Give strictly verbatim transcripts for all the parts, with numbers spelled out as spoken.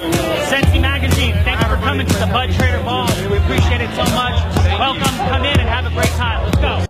Sensi magazine, thanks for coming to the BudTrader Ball. We appreciate it so much. Welcome, come in and have a great time. Let's go.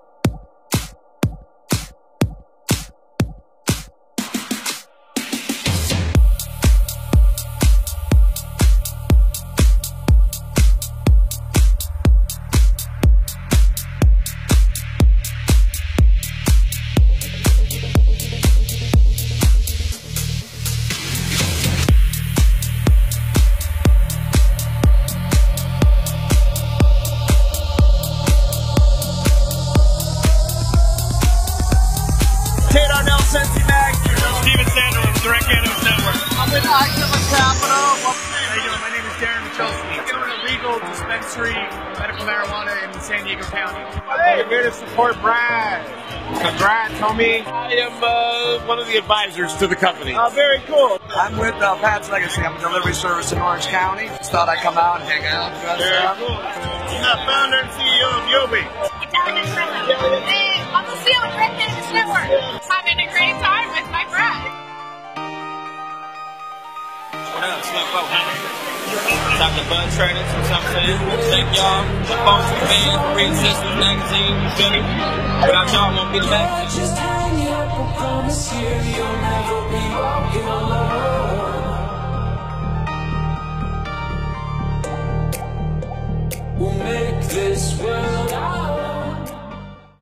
Sensi Mag. Steven Sandler with Direct Cannabis Network. I'm with Activa Capital. How you doing? My name is Darren Michalski. We're an illegal dispensary medical marijuana in San Diego County. Hey, we're here to support Brad. Congrats, homie. I am uh, one of the advisors to the company. Oh, very cool. I'm with uh, Pat's Legacy. I'm a delivery service in Orange County. Just thought I'd come out and hang out. Very cool. I'm the founder and C E O of Yobi. Hey, I'm the C E O of Direct Cannabis Network. Having a great time with my friend. What up, Slim Folk? Talk to BudTrader, you know what I'm saying? Thank y'all. The folks for fans, for reading Sensi magazine, you feel me? Without y'all, won't be the magazine.